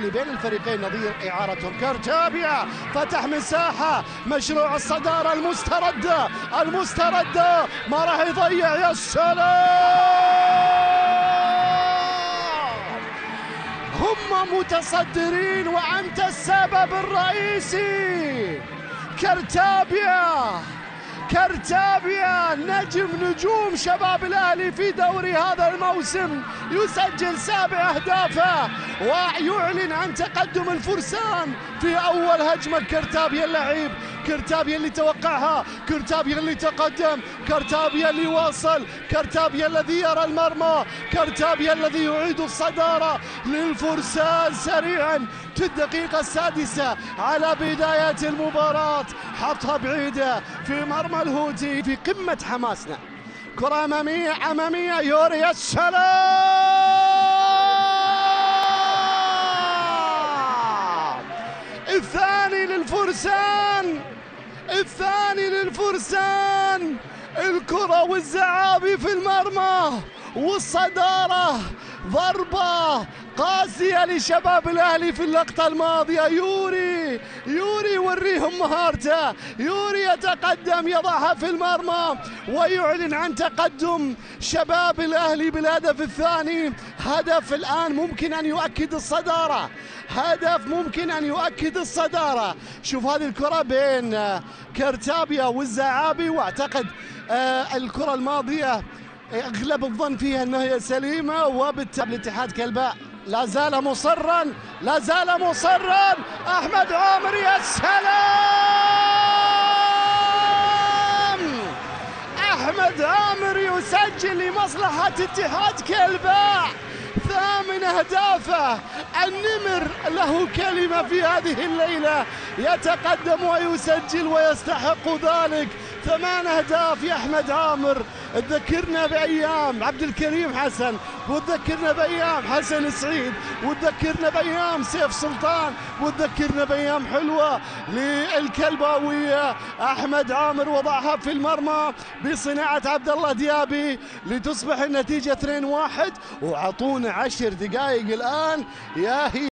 اللي بين الفريقين نظير إعارتهم. كرتابيا فتح مساحة، مشروع الصدارة المستردة ما راح يضيع. يا سلام، هم متصدرين وأنت السبب الرئيسي. كرتابيا نجم نجوم شباب الأهلي في دوري هذا الموسم، يسجل 7 أهدافه ويعلن عن تقدم الفرسان في أول هجمة. كرتابيا اللعيب، كرتابيا اللي توقعها، كرتابيا اللي تقدم، كرتابيا اللي واصل، كرتابيا الذي يرى المرمى، كرتابيا الذي يعيد الصدارة للفرسان سريعا في الدقيقة 6 على بداية المباراة. حطها بعيدة في مرمى الهوتي في قمة حماسنا. كرة أمامية يوري. يا سلام، الثاني للفرسان. الكرة والزعابي في المرمى والصدارة، ضربة قاسية لشباب الأهلي في اللقطة الماضية. يوري يوريهم مهارته، يوري يتقدم يضعها في المرمى ويعلن عن تقدم شباب الأهلي بالهدف الثاني. هدف الآن ممكن أن يؤكد الصدارة. شوف هذه الكرة بين كرتابيا والزعابي، واعتقد الكرة الماضية اغلب الظن فيها انها هي سليمه، وبالتالي الاتحاد كلباء لا زال مصرا. احمد عامر. يا سلام، احمد عامر يسجل لمصلحه اتحاد كلباء 8 أهدافه. النمر له كلمه في هذه الليله، يتقدم ويسجل ويستحق ذلك. 8 أهداف يا أحمد عامر. تذكرنا بأيام عبد الكريم حسن، وتذكرنا بأيام حسن سعيد، وتذكرنا بأيام سيف سلطان، وتذكرنا بأيام حلوة للكلباوية. أحمد عامر وضعها في المرمى بصناعة عبد الله ديابي لتصبح النتيجة 2-1. وعطونا 10 دقائق الآن. يا هي